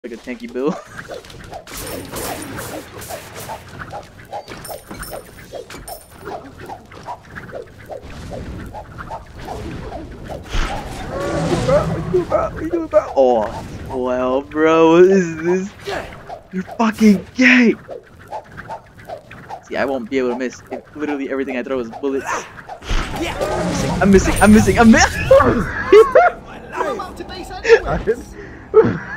Like a tanky bill. What are you doing, bro? Oh, well, bro, what is this? You're fucking gay. See, I won't be able to miss if literally everything I throw is bullets. I'm missing.